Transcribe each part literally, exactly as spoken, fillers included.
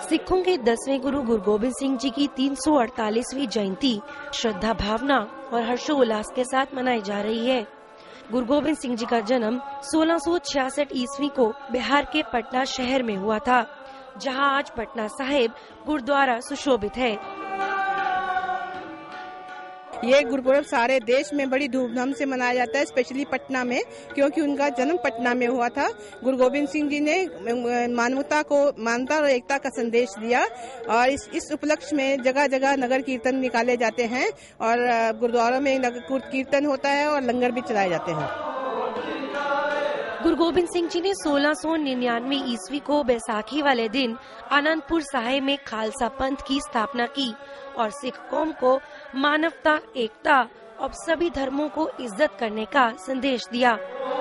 सिखों के दसवें गुरु गुरु गोबिंद सिंह जी की तीन सौ अड़तालीसवीं जयंती श्रद्धा भावना और हर्षोल्लास के साथ मनाई जा रही है। गुरु गोबिंद सिंह जी का जन्म सोलह सौ छियासठ ईस्वी को बिहार के पटना शहर में हुआ था, जहां आज पटना साहिब गुरुद्वारा सुशोभित है। ये गुरुपुरब सारे देश में बड़ी धूमधाम से मनाया जाता है, स्पेशली पटना में, क्योंकि उनका जन्म पटना में हुआ था। गुरु गोबिंद सिंह जी ने मानवता को मानवता और एकता का संदेश दिया और इस इस उपलक्ष्य में जगह जगह नगर कीर्तन निकाले जाते हैं और गुरुद्वारों में नगर कीर्तन होता है और लंगर भी चलाए जाते हैं। गुरु गोबिंद सिंह जी ने सोलह सौ निन्यानवे ईस्वी को बैसाखी वाले दिन आनंदपुर साहिब में खालसा पंथ की स्थापना की और सिख कौम को मानवता, एकता और सभी धर्मों को इज्जत करने का संदेश दिया।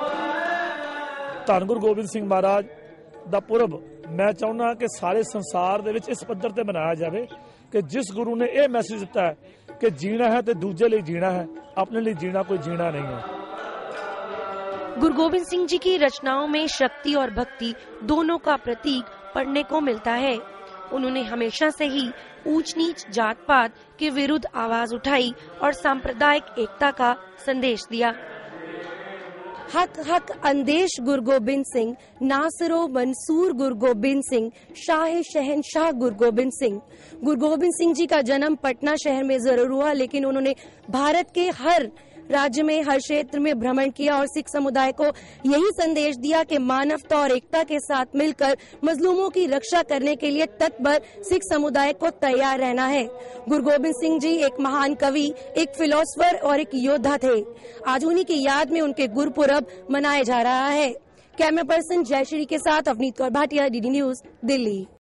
ਧੰਨ ਗੁਰੂ ਗੋਬਿੰਦ ਸਿੰਘ ਮਹਾਰਾਜ ਦਾ ਪੁਰਬ ਮੈਂ ਚਾਹੁੰਦਾ ਕਿ ਸਾਰੇ ਸੰਸਾਰ ਦੇ ਵਿੱਚ ਇਸ ਪੱਧਰ ਤੇ ਮਨਾਇਆ ਜਾਵੇ ਕਿ ਜਿਸ ਗੁਰੂ ਨੇ ਇਹ ਮੈਸੇਜ ਦਿੱਤਾ ਹੈ ਕਿ ਜੀਣਾ ਹੈ ਤੇ ਦੂਜੇ ਲਈ ਜੀਣਾ ਹੈ, ਆਪਣੇ ਲਈ ਜੀਣਾ ਕੋਈ ਜੀਣਾ नहीं है। गुरु गोबिंद सिंह जी की रचनाओं में शक्ति और भक्ति दोनों का प्रतीक पढ़ने को मिलता है। उन्होंने हमेशा से ही ऊंच नीच जात पात के विरुद्ध आवाज उठाई और सांप्रदायिक एकता का संदेश दिया। हक हक अंदेश गुरु गोबिंद सिंह, नासिरो मंसूर गुरु गोबिंद सिंह, शाह शहनशाह गुरु गोबिंद सिंह। गुरु गोबिंद सिंह जी का जन्म पटना शहर में जरूर हुआ, लेकिन उन्होंने भारत के हर राज्य में, हर क्षेत्र में भ्रमण किया और सिख समुदाय को यही संदेश दिया कि मानवता और एकता के साथ मिलकर मजलूमों की रक्षा करने के लिए तत्पर सिख समुदाय को तैयार रहना है। गुरु गोबिंद सिंह जी एक महान कवि, एक फिलोसफर और एक योद्धा थे। आज उन्हीं की याद में उनके गुरुपुरब मनाया जा रहा है। कैमरा पर्सन जयश्री के साथ अवनीत कौर भाटिया, डीडी न्यूज, दिल्ली।